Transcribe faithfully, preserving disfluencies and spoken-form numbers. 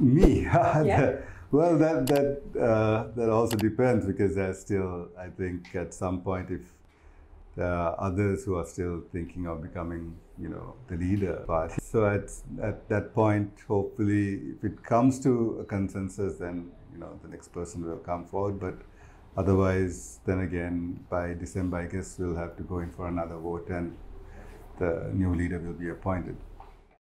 Me? Yeah. Well, that that uh, that also depends, because there's still, I think, at some point, if there are others who are still thinking of becoming, you know, the leader party. So at at that point, hopefully, if it comes to a consensus, then you know the next person will come forward. But otherwise, then again, by December, I guess we'll have to go in for another vote, and the new leader will be appointed.